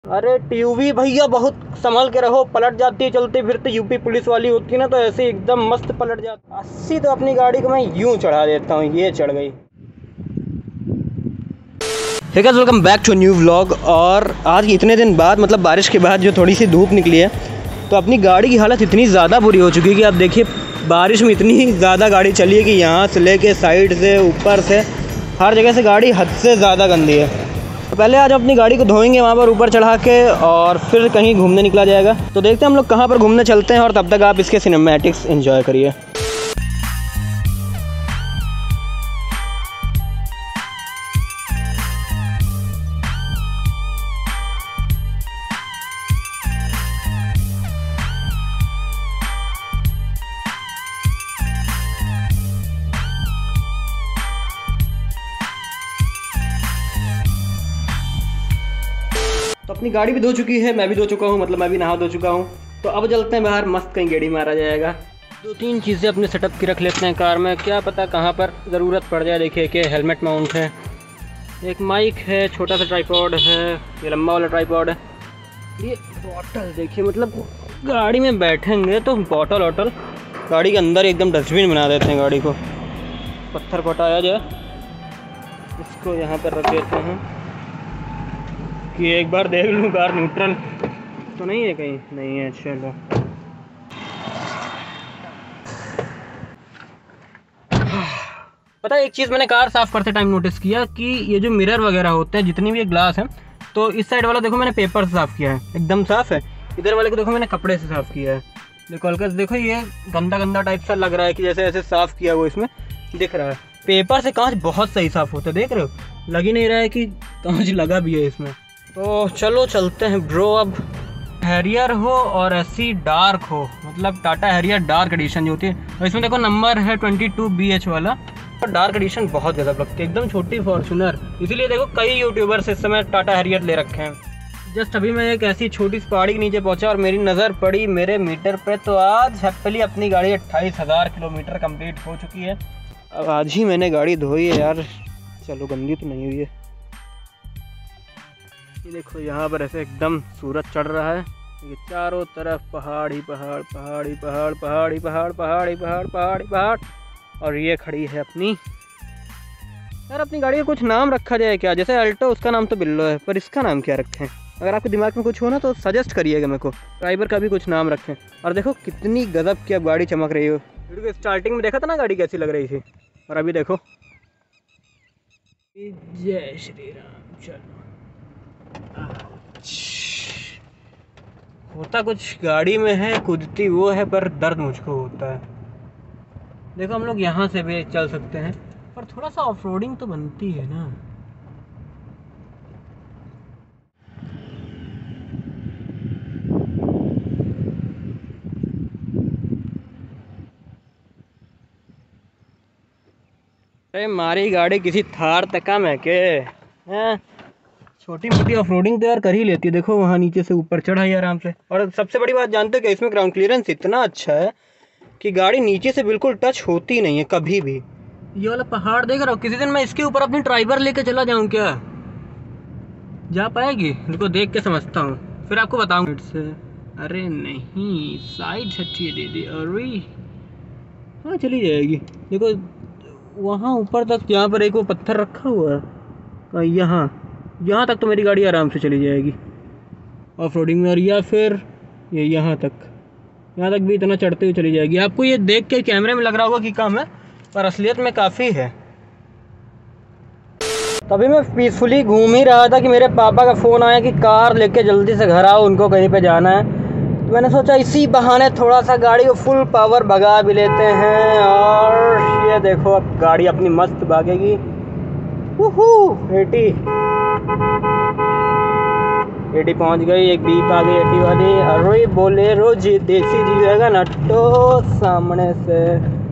अरे टीवी भैया बहुत संभल के रहो, पलट जाती है चलते फिरते। यूपी पुलिस वाली होती है ना तो ऐसे एकदम मस्त पलट जाती। 80 तो अपनी गाड़ी को मैं यूं चढ़ा देता हूँ, ये चढ़ गई। Hey guys, welcome back to new vlog. और आज इतने दिन बाद, मतलब बारिश के बाद जो थोड़ी सी धूप निकली है, तो अपनी गाड़ी की हालत इतनी ज़्यादा बुरी हो चुकी है कि आप देखिए बारिश में इतनी ज़्यादा गाड़ी चली है कि यहाँ से लेके साइड से ऊपर से हर जगह से गाड़ी हद से ज़्यादा गंदी है। तो पहले आज अपनी गाड़ी को धोएंगे वहाँ पर ऊपर चढ़ा के, और फिर कहीं घूमने निकला जाएगा। तो देखते हैं हम लोग कहाँ पर घूमने चलते हैं, और तब तक आप इसके सिनेमैटिक्स एंजॉय करिए। तो अपनी गाड़ी भी धो चुकी है, मैं भी धो चुका हूँ, मतलब मैं भी नहा धो चुका हूँ। तो अब चलते हैं बाहर, मस्त कहीं गेड़ी मारा जाएगा। 2-3 चीज़ें अपने सेटअप की रख लेते हैं कार में, क्या पता कहाँ पर ज़रूरत पड़ जाए। देखिए कि हेलमेट माउंट है, एक माइक है, छोटा सा ट्राइपॉड है, ये लंबा वाला ट्राइपॉड है, ये बॉटल देखिए, मतलब गाड़ी में बैठेंगे तो बॉटल वॉटल गाड़ी के अंदर एकदम डस्टबिन बना देते हैं गाड़ी को। पत्थर पटाया जाए, इसको यहाँ पर रख देते हैं कि एक बार देख लूँ कार न्यूट्रल तो नहीं है, कहीं नहीं है। चलो पता है, एक चीज़ मैंने कार साफ़ करते टाइम नोटिस किया कि ये जो मिरर वगैरह होते हैं, जितनी भी ये ग्लास है, तो इस साइड वाला देखो मैंने पेपर से साफ़ किया है, एकदम साफ़ है। इधर वाले को देखो मैंने कपड़े से साफ़ किया है। देखो हल्का देखो, ये गंदा गंदा टाइप सा लग रहा है कि जैसे ऐसे साफ़ किया वो इसमें दिख रहा है। पेपर से कांच बहुत सही साफ़ होता है, देख रहे हो, लग ही नहीं रहा है कि कांच लगा भी है इसमें। तो चलो चलते हैं ब्रो। अब हैरियर हो और ऐसी डार्क हो, मतलब टाटा हैरियर डार्क एडिशन जो होती है, और इसमें देखो नंबर है 22BH वाला। और डार्क एडिशन बहुत ज़्यादा लगती है, एकदम छोटी फॉर्च्यूनर। इसीलिए देखो कई यूट्यूबर्स इस समय टाटा हैरियर ले रखे हैं। जस्ट अभी मैं एक ऐसी छोटी सी पहाड़ी के नीचे पहुंचा और मेरी नज़र पड़ी मेरे मीटर पे, तो आज हैप्पीली अपनी गाड़ी 28,000 किलोमीटर कंप्लीट हो चुकी है। अब आज ही मैंने गाड़ी धोई है यार, चलो गंदी तो नहीं हुई है। ये देखो यहाँ पर ऐसे एकदम सूरज चढ़ रहा है, ये चारों तरफ पहाड़ ही पहाड़, पहाड़ ही पहाड़, पहाड़ ही पहाड़, पहाड़ ही पहाड़, पहाड़ ही पहाड़। और ये खड़ी है अपनी यार। अपनी गाड़ी का कुछ नाम रखा जाए क्या? जैसे अल्टो, उसका नाम तो बिल्लो है, पर इसका नाम क्या रखें? अगर आपके दिमाग में कुछ हो ना तो सजेस्ट करिएगा मेरे को। ड्राइवर का भी कुछ नाम रखें। और देखो कितनी गजब की अब गाड़ी चमक रही हो। वीडियो के स्टार्टिंग में देखा था ना गाड़ी कैसी लग रही थी, और अभी देखो। जय श्री राम। चलो होता कुछ गाड़ी में है, कूदती वो है, पर दर्द मुझको होता है। देखो हम लोग यहाँ से भी चल सकते हैं, पर थोड़ा सा ऑफ रोडिंग तो बनती है ना। अरे हमारी गाड़ी किसी थार तक कम है के हैं? छोटी मोटी ऑफ रोडिंग तो यार कर ही लेती है। देखो वहाँ नीचे से ऊपर चढ़ा ही आराम से। और सबसे बड़ी बात जानते हो कि इसमें ग्राउंड क्लियरेंस इतना अच्छा है कि गाड़ी नीचे से बिल्कुल टच होती नहीं है कभी भी। ये वाला पहाड़ देख रहा हो, किसी दिन मैं इसके ऊपर अपनी ड्राइवर लेके चला जाऊँ क्या? जा पाएगी? इनको देख के समझता हूँ, फिर आपको बताऊँ से। अरे नहीं, साइड हटिए दीदी। अरे हाँ चली जाएगी। देखो वहाँ ऊपर तक, यहाँ पर एक वो पत्थर रखा हुआ है, यहाँ तक तो मेरी गाड़ी आराम से चली जाएगी ऑफ रोडिंग में। और या फिर ये यहाँ तक भी इतना चढ़ते हुए चली जाएगी। आपको ये देख के कैमरे में लग रहा होगा कि कम है, पर असलियत में काफ़ी है। तभी मैं पीसफुली घूम ही रहा था कि मेरे पापा का फ़ोन आया कि कार लेके जल्दी से घर आओ, उनको कहीं पे जाना है। तो मैंने सोचा इसी बहाने थोड़ा सा गाड़ी को फुल पावर भगा भी लेते हैं। और ये देखो अब गाड़ी अपनी मस्त भागेगी। 80 पहुँच गई, एक बीप आ गई 80 वाली। अरे बोलेरो जी देसी जी जाएगा ना तो सामने से।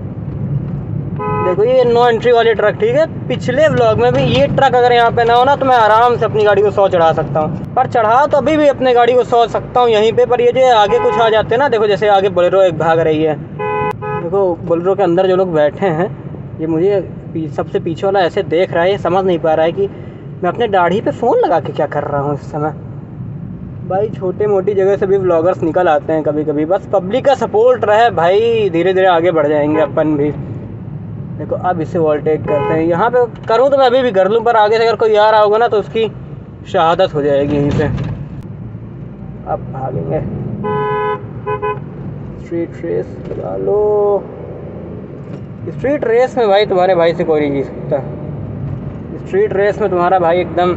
देखो ये नो एंट्री वाली ट्रक, ठीक है। पिछले व्लॉग में भी ये ट्रक अगर यहाँ पे ना हो ना तो मैं आराम से अपनी गाड़ी को 100 चढ़ा सकता हूँ, पर चढ़ा तो अभी भी अपने गाड़ी को 100 सकता हूँ यहीं पे। पर ये जो आगे कुछ आ जाते हैं ना, देखो जैसे आगे बोलेरो एक भाग रही है, देखो बोलेरो के अंदर जो लोग बैठे हैं, ये मुझे सबसे पीछे वाला ऐसे देख रहा है, ये समझ नहीं पा रहा है कि मैं अपने दाढ़ी पे फ़ोन लगा के क्या कर रहा हूँ इस समय। भाई छोटे मोटी जगह से भी व्लॉगर्स निकल आते हैं कभी कभी, बस पब्लिक का सपोर्ट रहे भाई, धीरे धीरे आगे बढ़ जाएंगे अपन भी। देखो अब इसे ओवरटेक करते हैं, यहाँ पे करूँ तो मैं अभी भी कर लूँ, पर आगे से अगर कोई आ रहा होगा ना तो उसकी शहादत हो जाएगी यहीं से। अब भागेंगे, स्ट्रीट रेस लगा लो। स्ट्रीट रेस में भाई तुम्हारे भाई से कोई नहीं जीत सकता, स्ट्रीट रेस में तुम्हारा भाई एकदम,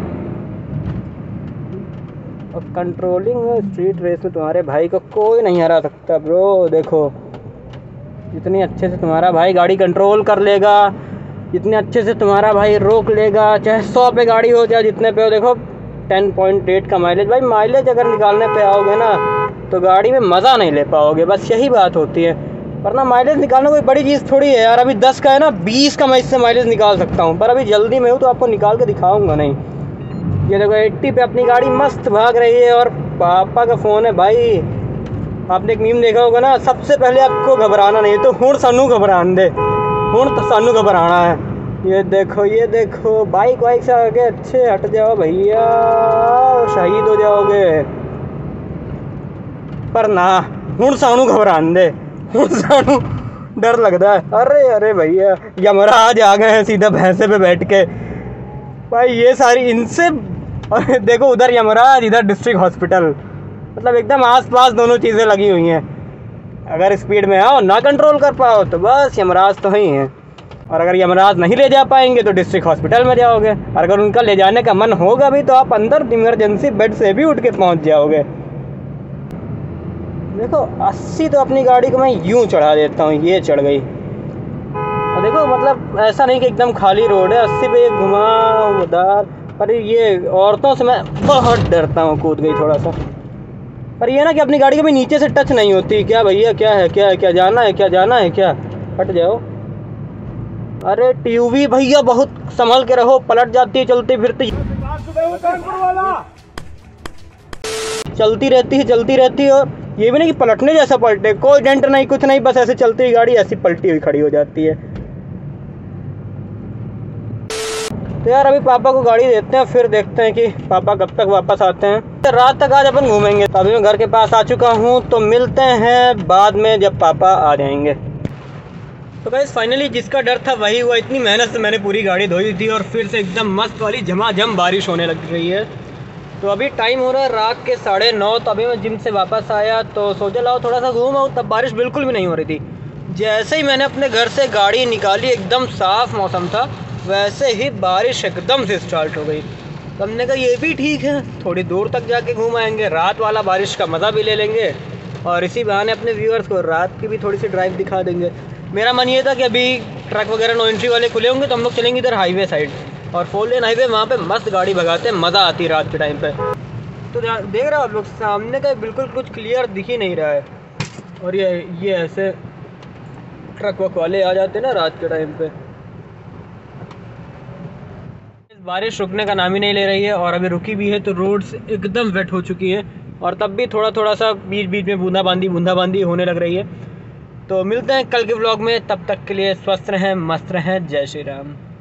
और कंट्रोलिंग स्ट्रीट रेस में तुम्हारे भाई को कोई नहीं हरा सकता ब्रो। देखो जितनी अच्छे से तुम्हारा भाई गाड़ी कंट्रोल कर लेगा, जितने अच्छे से तुम्हारा भाई रोक लेगा, चाहे 100 पे गाड़ी हो चाहे जितने पे हो। देखो 10.8 का माइलेज, भाई माइलेज अगर निकालने पे आओगे ना तो गाड़ी में मज़ा नहीं ले पाओगे, बस यही बात होती है। वरना माइलेज निकालना कोई बड़ी चीज़ थोड़ी है यार। अभी 10 का है ना, 20 का मैं इससे माइलेज निकाल सकता हूँ, पर अभी जल्दी में हूँ तो आपको निकाल के दिखाऊँगा नहीं। ये देखो 80 पे अपनी गाड़ी मस्त भाग रही है, और पापा का फ़ोन है भाई। आपने एक मीम देखा होगा ना, सबसे पहले आपको घबराना नहीं तो हुण सानू घबरान दे, हुण तो सानू घबराना है। ये देखो बाइक वाइक से आगे अच्छे हट जाओ भैया, शहीद हो जाओगे। पर ना, हुण सानू घबरान दे, हुण सानू डर लगता है। अरे भैया यमराज आ गए हैं सीधा भैंसे पे बैठ के भाई। ये सारी इनसे देखो, उधर यमराज इधर डिस्ट्रिक्ट हॉस्पिटल, मतलब एकदम आसपास दोनों चीज़ें लगी हुई हैं। अगर स्पीड में आओ ना कंट्रोल कर पाओ तो बस यमराज तो ही हैं, और अगर यमराज नहीं ले जा पाएंगे तो डिस्ट्रिक्ट हॉस्पिटल में जाओगे। और अगर उनका ले जाने का मन होगा भी तो आप अंदर इमरजेंसी बेड से भी उठ के पहुंच जाओगे। देखो 80 तो अपनी गाड़ी को मैं यूं चढ़ा देता हूँ, ये चढ़ गई। और देखो मतलब ऐसा नहीं कि एकदम खाली रोड है, 80 पे घुमावदार। पर ये औरतों से मैं बहुत डरता हूँ, कूद गई थोड़ा सा। पर ये ना कि अपनी गाड़ी कभी नीचे से टच नहीं होती। क्या भैया क्या है, क्या जाना है क्या, हट जाओ। अरे टीवी भैया बहुत संभल के रहो, पलट जाती है चलती फिरती, चलती रहती है। और ये भी नहीं कि पलटने जैसा पलटे, कोई डेंट नहीं कुछ नहीं, बस ऐसे चलती हुई गाड़ी ऐसी पलटी हुई खड़ी हो जाती है। तो यार अभी पापा को गाड़ी देते हैं, फिर देखते हैं कि पापा कब तक वापस आते हैं। रात तक आज अपन घूमेंगे। तो अभी मैं घर के पास आ चुका हूँ, तो मिलते हैं बाद में जब पापा आ जाएंगे। तो गाइस फाइनली जिसका डर था वही हुआ। इतनी मेहनत से मैंने पूरी गाड़ी धोई थी और फिर से एकदम मस्त वाली झमाझम बारिश होने लग रही है। तो अभी टाइम हो रहा है रात के 9:30। तो अभी मैं जिम से वापस आया तो सोचा लाओ थोड़ा सा घूम आऊँ, तब बारिश बिल्कुल भी नहीं हो रही थी। जैसे ही मैंने अपने घर से गाड़ी निकाली, एकदम साफ़ मौसम था, वैसे ही बारिश एकदम से स्टार्ट हो गई। तो हमने कहा ये भी ठीक है, थोड़ी दूर तक जाके घूम आएंगे, रात वाला बारिश का मज़ा भी ले लेंगे, और इसी बहाने अपने व्यूअर्स को रात की भी थोड़ी सी ड्राइव दिखा देंगे। मेरा मन ये था कि अभी ट्रक वगैरह नो एंट्री वाले खुले होंगे तो हम लोग चलेंगे इधर हाईवे साइड, और 4 लेन हाईवे, वहाँ पे मस्त गाड़ी भगाते हैं, मज़ा आती है रात के टाइम पे। तो देख रहे हो आप लोग सामने का बिल्कुल कुछ क्लियर दिख ही नहीं रहा है, और ये ऐसे ट्रक वक वाले आ जाते हैं ना रात के टाइम पे। बारिश रुकने का नाम ही नहीं ले रही है, और अभी रुकी भी है तो रोड्स एकदम वेट हो चुकी है, और तब भी थोड़ा सा बीच बीच में बूंदाबांदी होने लग रही है। तो मिलते हैं कल के व्लॉग में, तब तक के लिए स्वस्थ रहें, मस्त रहें, जय श्री राम।